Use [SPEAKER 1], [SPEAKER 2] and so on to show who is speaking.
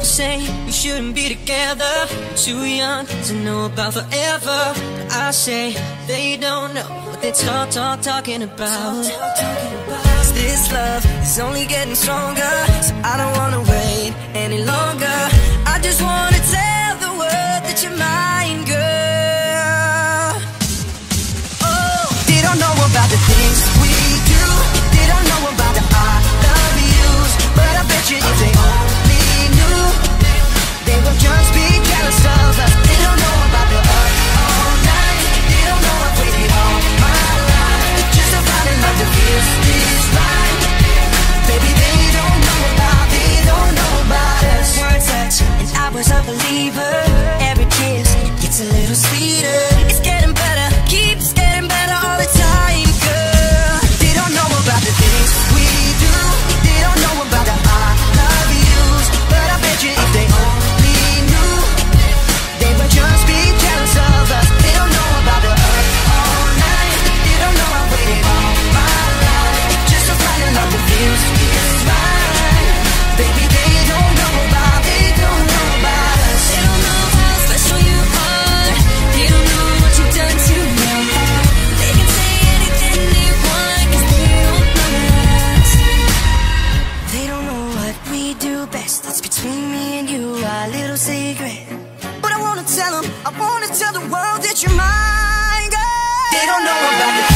[SPEAKER 1] say we shouldn't be together, too young to know about forever. But I say they don't know what they're talking about. This love is only getting stronger, so I don't wanna wait any longer. I just wanna tell the world that you're mine, girl. Oh, they don't know about the things we do, they don't know about the I love yous, but I bet you if they only knew, they would just be jealous of us. They don't know about the up all night, they don't know I've waited all my life just to find a love that feels this right. Baby, they don't know about us. One touch and I was a believer. Every kiss gets a little sweeter. It's getting better, keeps getting better all the time, girl. They don't know about the things we do, they don't know about the I love yous, but I bet you if they only knew, they would just be jealous of us. They don't know about the up all night, they don't know I waited all my life just to find a love that feels this right. Baby, they don't know about us. They don't know how special you are, they don't know what you've done to me. They can say anything they want, 'cause they don't know us. They don't know what we do best, it's between me and you, our little secret. But I wanna tell them, I wanna tell the world that you're mine, girl. They don't know about the